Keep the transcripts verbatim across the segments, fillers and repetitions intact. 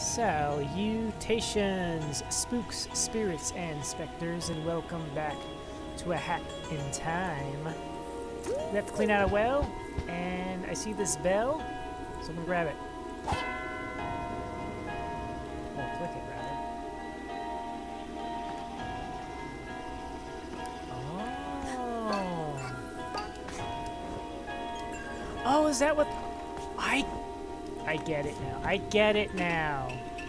Salutations, spooks, spirits, and specters, and welcome back to A Hat in Time. We have to clean out a well, and I see this bell, so I'm gonna grab it. Or click it, rather. Oh. Oh, is that what... I... I get it now. I get it now.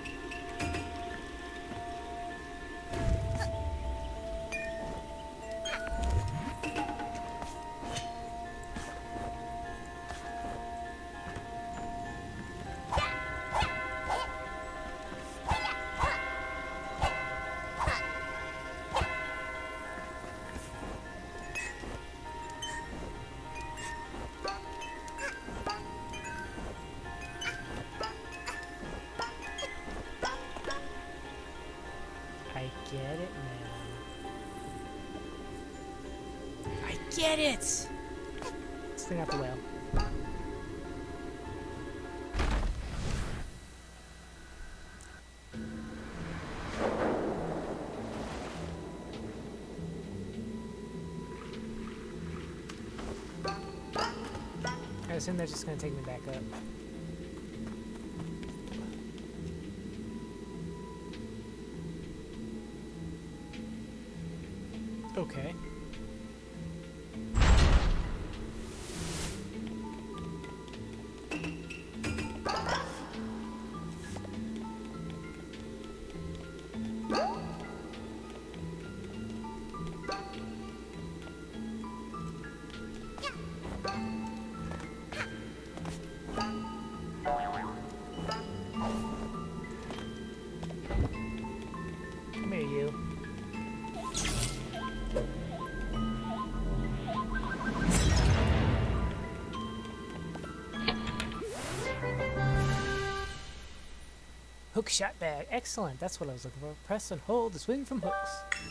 I get it now. I get it! Let's clean out the whale. I assume that's just gonna take me back up. Okay. Come here, you. Hook shot bag. Excellent. That's what I was looking for. Press and hold to swing from hooks.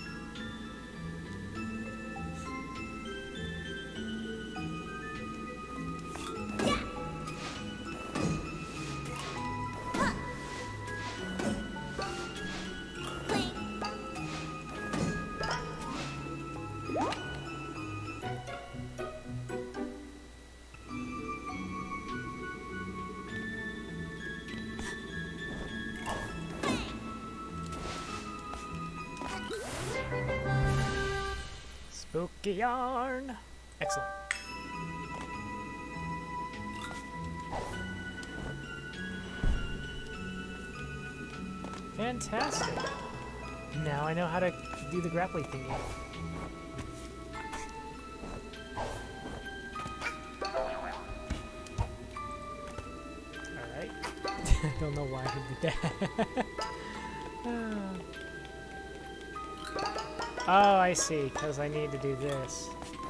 Spooky yarn. Excellent. Fantastic. Now I know how to do the grappling thingy. Alright. I don't know why I did that. Oh, I see, because I need to do this.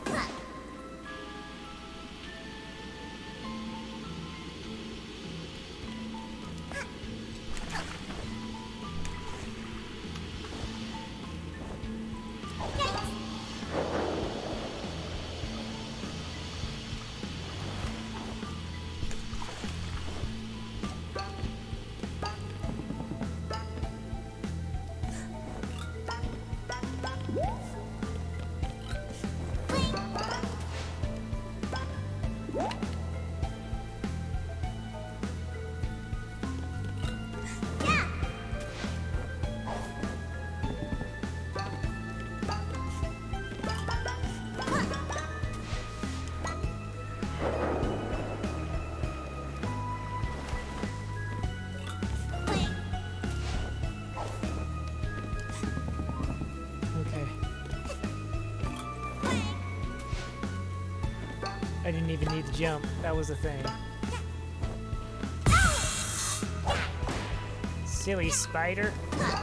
I didn't even need to jump. That was the thing. Silly spider.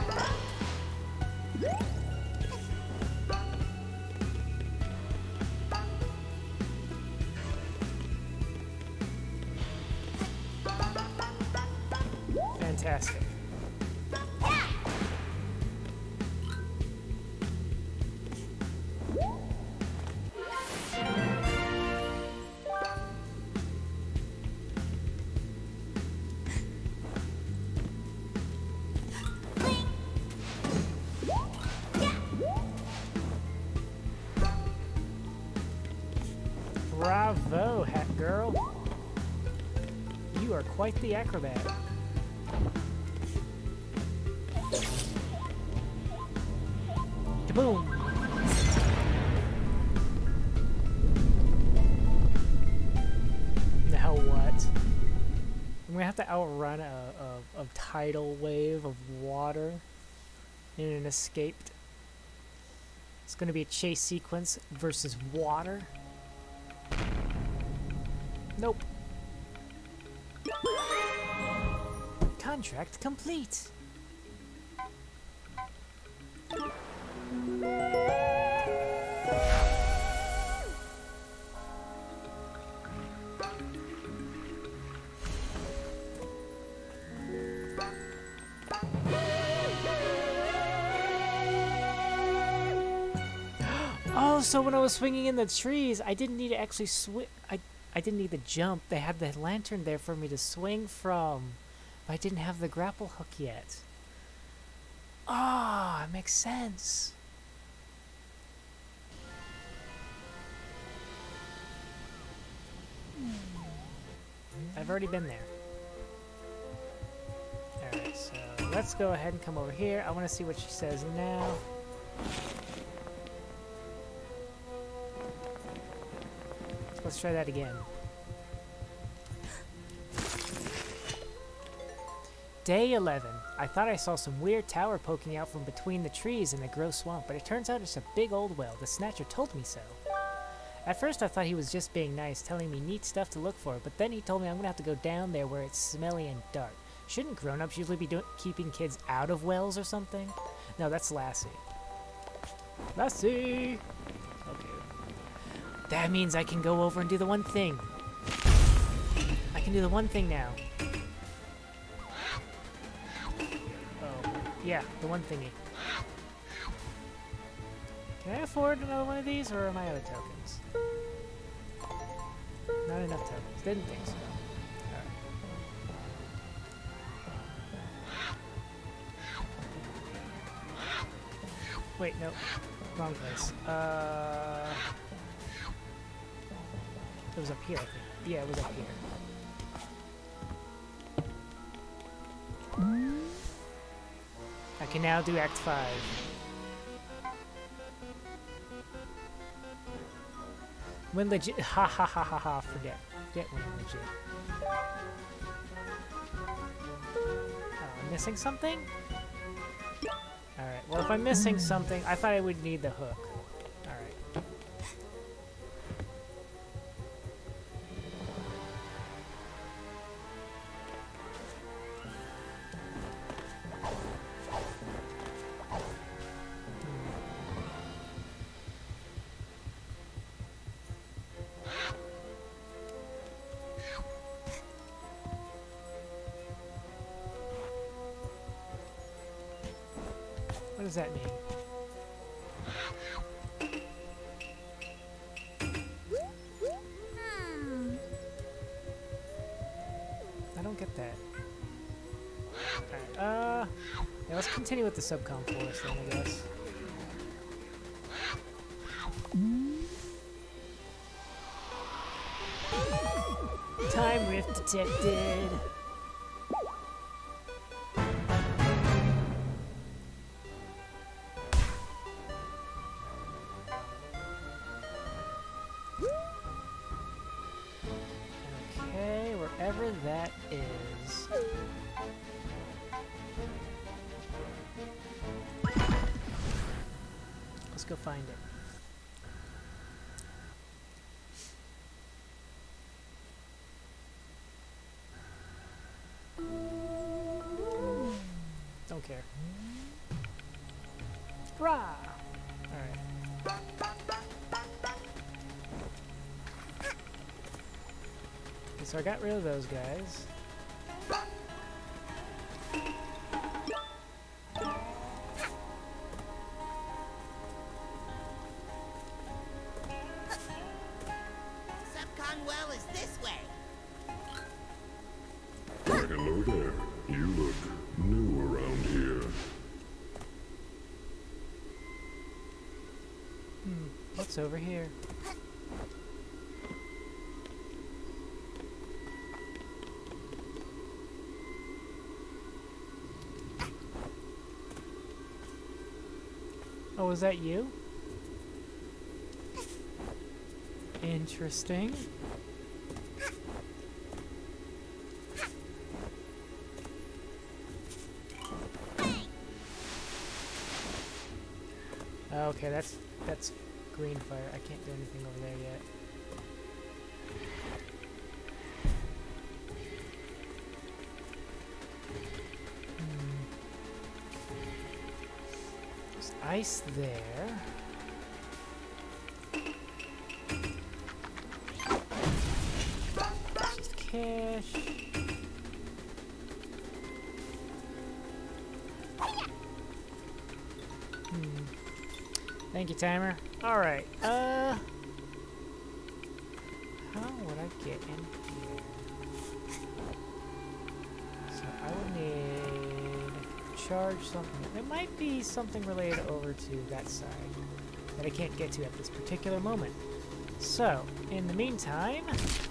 Fantastic. are quite the acrobat. Kaboom! Now what? I'm gonna have to outrun a, a, a tidal wave of water in an escaped. It's gonna be a chase sequence versus water. Nope. Contract complete. Oh, so when I was swinging in the trees, I didn't need to actually swing. I I didn't need to jump. They had the lantern there for me to swing from. But I didn't have the grapple hook yet. Ah, oh, it makes sense. I've already been there. Alright, so let's go ahead and come over here. I want to see what she says now. Let's try that again. Day eleven. I thought I saw some weird tower poking out from between the trees in the gross swamp, but it turns out it's a big old well. The Snatcher told me so. At first I thought he was just being nice, telling me neat stuff to look for, but then he told me I'm gonna have to go down there where it's smelly and dark. Shouldn't grown-ups usually be do keeping kids out of wells or something? No, that's Lassie. Lassie! Okay. That means I can go over and do the one thing. I can do the one thing now. Oh, yeah, the one thingy. Can I afford another one of these, or am I out of tokens? Not enough tokens. Didn't think so. Alright. Wait, no. Wrong place. Uh... It was up here, I think. Yeah, it was up here. I can now do Act five. When legit, ha ha ha ha ha, forget. Forget when legit. Oh, I'm missing something? Alright, well if I'm missing something, I thought I would need the hook. Alright. What does that mean? I don't get that. Alright, uh... yeah, let's continue with the subcom forest then, I guess. Time rift detected! Wherever that is. Let's go find it. Don't care. Rah! Alright. So I got rid of those guys. Subcon well is this way. Why, hello there. You look new around here. Hmm, what's over here? Oh, was that you? Interesting. Okay, that's that's green fire. I can't do anything over there yet. Hmm. There's ice there. Just cash. Hmm. Thank you, timer. Alright, uh... how would I get in here? So I would need to charge something. There might be something related over to that side that I can't get to at this particular moment. So, in the meantime...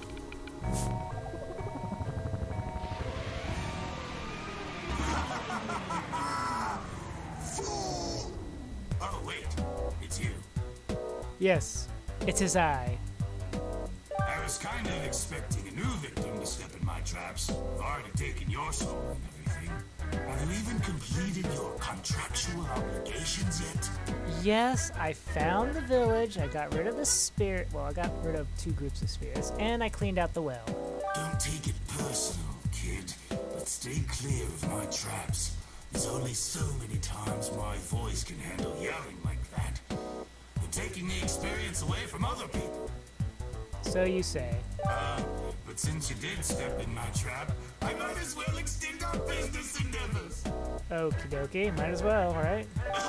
Oh, wait. It's you. Yes, it is I. I was kind of expecting a new victim to step in my traps. I've already taken your soul and everything. Have you even completed your contractual obligations yet? Yes, I found the village. I got rid of the spirit. Well, I got rid of two groups of spirits, and I cleaned out the well. Don't take it personal, kid, but stay clear of my traps. There's only so many times my voice can handle yelling like that. You're taking the experience away from other people. So you say. Uh, but since you did step in my trap, I might as well extend our business endeavors. Okie dokie, might as well, right?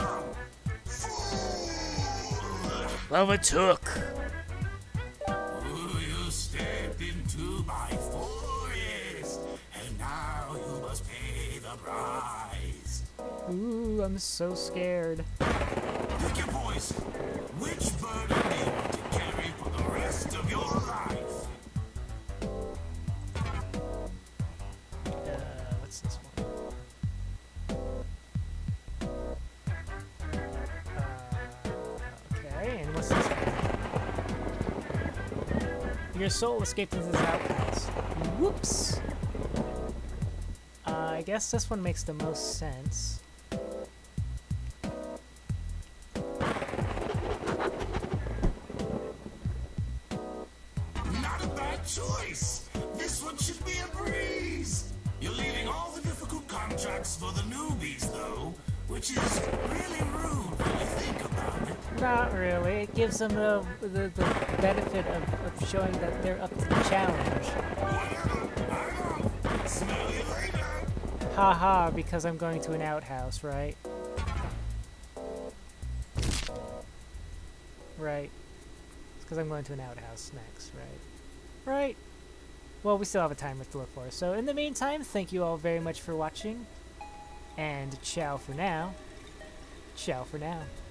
Fool! Overtook. Ooh, you stepped into my forest, and now you must pay the price. Ooh, I'm so scared. Pick your poison. Which burden do you want to carry for the rest of your life? Uh, what's this one? Uh, okay, and what's this one? Your soul escaped into this outhouse. Whoops! Uh, I guess this one makes the most sense. Not a bad choice. This one should be a breeze. You're leaving all the difficult contracts for the newbies, though, which is really rude when you think about it. Not really. It gives them the, the, the benefit of, of showing that they're up to the challenge. Whatever. I'm off. Smell you later. Haha, because I'm going to an outhouse, right? Right. It's because I'm going to an outhouse next, right? Right. Well, we still have a timer to look for. So in the meantime, thank you all very much for watching. And ciao for now. Ciao for now.